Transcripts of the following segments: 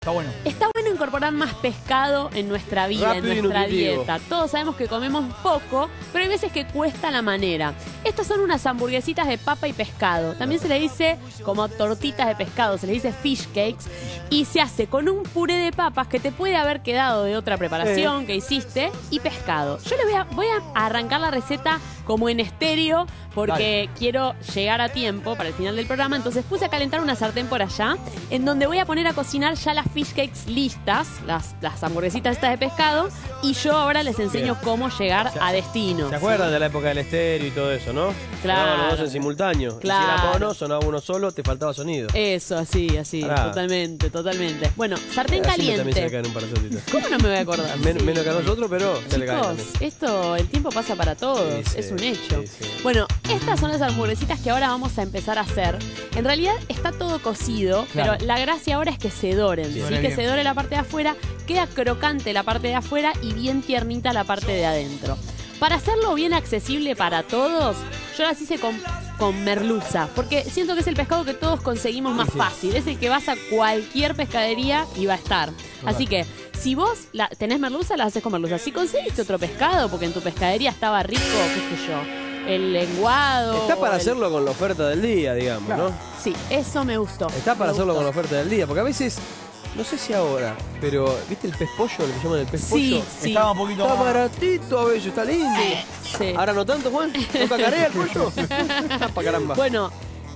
Está bueno. Está bueno incorporar más pescado en nuestra vida, Rápido en nuestra y nutritivo. dieta. Todos sabemos que comemos poco, pero hay veces que cuesta la manera. Estas son unas hamburguesitas de papa y pescado. También se le dice como tortitas de pescado, se le dice fish cakes. Y se hace con un puré de papas que te puede haber quedado de otra preparación que hiciste y pescado. Yo le voy a arrancar la receta como en estéreo porque quiero llegar a tiempo para el final del programa. Entonces puse a calentar una sartén por allá en donde voy a poner a cocinar ya las fish cakes listas, las hamburguesitas estas de pescado, y yo ahora les enseño cómo llegar a destino. ¿Se acuerdan de la época del estéreo y todo eso, no? Claro. Sonaban los dos en simultáneo. Claro. Si era mono, sonaba uno solo, te faltaba sonido. Eso, así, Pará. totalmente. Bueno, sartén Así también se le caliente. caen un parasitito. ¿Cómo no me voy a acordar? Menos que a nosotros, pero se le caen Chicos, también. el tiempo pasa para todos, Sí, sí, es un hecho. sí, sí. Bueno, estas son las hamburguesitas que ahora vamos a empezar a hacer. En realidad está todo cocido, Claro. pero la gracia ahora es que se doren, ¿sí? Dore Que bien. se dore la parte de afuera, queda crocante la parte de afuera y bien tiernita la parte de adentro. Para hacerlo bien accesible para todos, yo las hice con merluza, porque siento que es el pescado que todos conseguimos más fácil. Es el que vas a cualquier pescadería y va a estar. Así que, si vos tenés merluza, la haces con merluza. Si conseguiste otro pescado, porque en tu pescadería estaba rico, qué sé yo, el lenguado. Está para o el- hacerlo con la oferta del día, digamos, ¿no? Sí, eso me gustó. Está para Me hacerlo gustó. con la oferta del día, porque a veces, no sé si ahora, pero ¿viste el pez pollo, lo que llaman el pez Sí, pollo? sí. Estaba un poquito Está más. baratito a veces, está lindo. Sí. Ahora no tanto, Juan. ¿No cacarea el pollo? Pa' caramba. Bueno,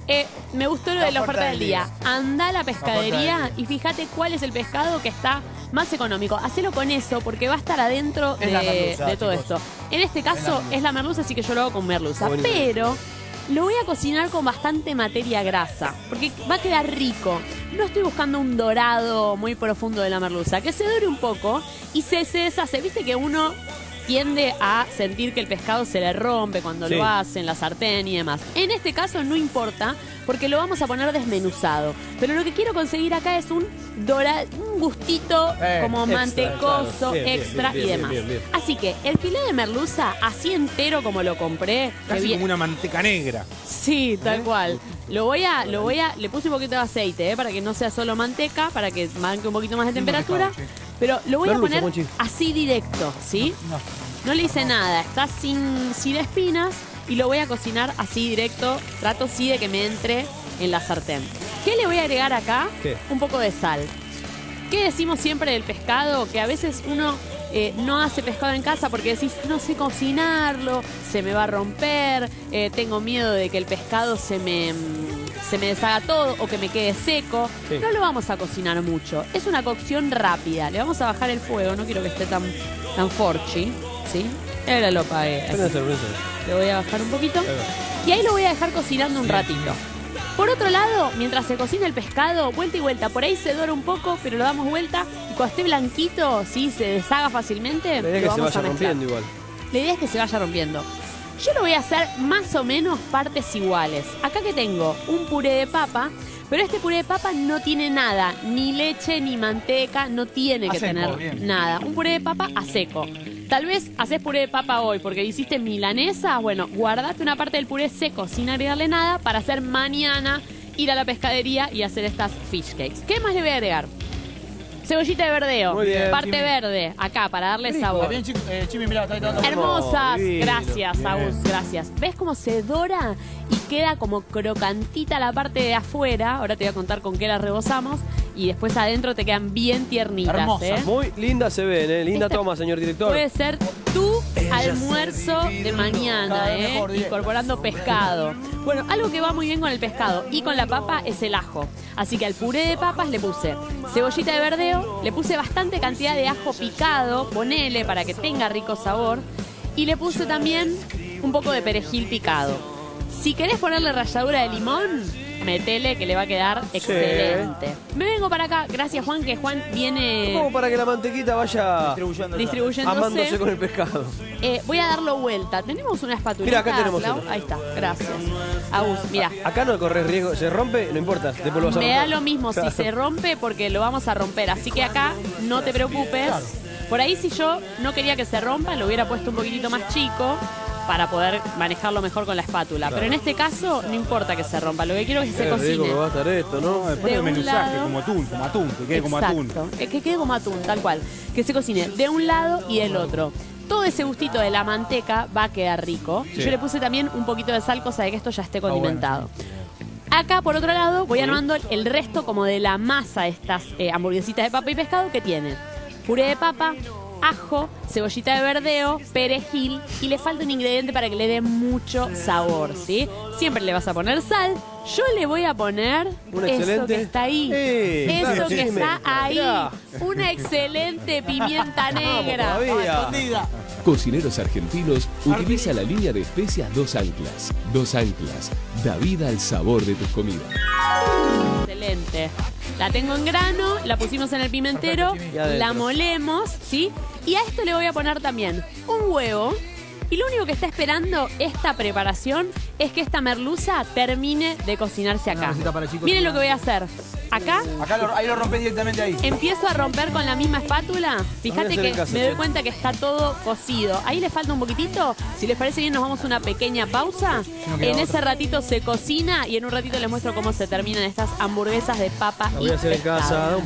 me gustó lo de la oferta del día. Anda a la pescadería del día. y fíjate cuál es el pescado que está más económico. Hacelo con eso porque va a estar adentro Es la merluza, de todo chicos. esto. En este caso es la merluza, así que yo lo hago con merluza. Bueno. Pero lo voy a cocinar con bastante materia grasa porque va a quedar rico. No estoy buscando un dorado muy profundo de la merluza. Que se dore un poco y se deshace. Viste que uno tiende a sentir que el pescado se le rompe cuando Sí. lo hace en la sartén y demás. En este caso no importa porque lo vamos a poner desmenuzado. Pero lo que quiero conseguir acá es un gustito como extra, mantecoso, claro. Bien, bien, extra bien, y bien, demás. bien, bien. Así que el filé de merluza, así entero como lo compré, que Casi bien- como una manteca negra. Sí, tal cual. Le puse un poquito de aceite, para que no sea solo manteca, para que manque un poquito más de temperatura. pescado, Pero lo voy a Merluza, poner Monchi. así directo, ¿sí? No le hice nada, está sin espinas y lo voy a cocinar así directo. Trato sí de que me entre en la sartén. ¿Qué le voy a agregar acá? ¿Qué? Un poco de sal. ¿Qué decimos siempre del pescado? Que a veces uno no hace pescado en casa porque decís, no sé cocinarlo, se me va a romper, tengo miedo de que el pescado se me deshaga todo o que me quede seco. Sí. No lo vamos a cocinar mucho. Es una cocción rápida. Le vamos a bajar el fuego, no quiero que esté tan forchi, ¿sí? Ahora lo apagué. Prende cerveza. Le voy a bajar un poquito. Y ahí lo voy a dejar cocinando un ratito. Por otro lado, mientras se cocina el pescado, vuelta y vuelta. Por ahí se dora un poco, pero lo damos vuelta. Y cuando esté blanquito, ¿sí? Se deshaga fácilmente. La idea es lo que se vamos a vaya mezclar. rompiendo igual. La idea es que se vaya rompiendo. Yo lo voy a hacer más o menos partes iguales. Acá que tengo un puré de papa, pero este puré de papa no tiene nada, ni leche, ni manteca, no tiene que A seco, tener bien. nada. Un puré de papa a seco. Tal vez haces puré de papa hoy porque hiciste milanesa, bueno, guardate una parte del puré seco sin agregarle nada para hacer mañana, ir a la pescadería y hacer estas fish cakes. ¿Qué más le voy a agregar? Cebollita de verdeo, Muy bien, parte Jimmy. verde, acá para darle sabor. Bien, Chimi, mirá, está dando. Hermosas, divino. gracias, Bien. Agus, gracias. ¿Ves cómo se dora y queda como crocantita la parte de afuera? Ahora te voy a contar con qué la rebozamos y después adentro te quedan bien tiernitas. Hermosas. Muy linda se ven, ¿eh? Linda Esta toma, señor director. Puede ser tu almuerzo de Cada mañana, vez mejor, bien. incorporando pescado. Bueno, algo que va muy bien con el pescado y con la papa es el ajo. Así que al puré de papas le puse cebollita de verdeo, le puse bastante cantidad de ajo picado, ponele para que tenga rico sabor, y le puse también un poco de perejil picado. Si querés ponerle ralladura de limón, metele que le va a quedar excelente. Me vengo para acá, gracias Juan, que Juan viene Como para que la mantequita vaya distribuyéndose. amándose con el pescado. Voy a darlo vuelta. ¿Tenemos una espatulita? Mirá, acá tenemos Clau? una. Ahí está, gracias. Agus, mira. Acá no corres riesgo. ¿Se rompe? No importa. Después lo vas a Me da romper. lo mismo si Claro. se rompe porque lo vamos a romper. Así que acá no te preocupes. Por ahí si yo no quería que se rompa, lo hubiera puesto un poquitito más chico. para poder manejarlo mejor con la espátula. Pero en este caso no importa que se rompa, lo que quiero es que se Qué rico cocine. que va a estar esto, ¿no? No, después De del un menuzaje, lado- como atún, que quede como atún. Exacto, que quede como atún, tal cual. Que se cocine de un lado y del otro. Todo ese gustito de la manteca va a quedar rico. Sí. Yo le puse también un poquito de sal, cosa de que esto ya esté bueno. condimentado. Acá, por otro lado, voy armando el resto como de la masa de estas hamburguesitas de papa y pescado que tiene puré de papa, ajo, cebollita de verdeo, perejil y le falta un ingrediente para que le dé mucho sabor, ¿sí? Siempre le vas a poner sal. Yo le voy a poner Un eso excelente- que está ahí. Claro, Eso que decime. está ahí. Mirá. Una excelente pimienta negra. Todavía. Cocineros Argentinos utiliza la línea de especias Dos Anclas. Dos Anclas da vida al sabor de tus comidas. Excelente. La tengo en grano, la pusimos en el pimentero, Y adentro. la molemos, ¿sí? Y a esto le voy a poner también un huevo. Y lo único que está esperando esta preparación es que esta merluza termine de cocinarse acá. receta para chicos. Miren lo que voy a hacer. Acá Ahí lo rompé directamente ahí. empiezo a romper con la misma espátula. Fíjate hacer que en casa, me doy che. cuenta que está todo cocido. Ahí le falta un poquitito. Si les parece bien, nos vamos a una pequeña pausa. En ese ratito se cocina y en un ratito les muestro cómo se terminan estas hamburguesas de papa La y voy a hacer en pescado. casa.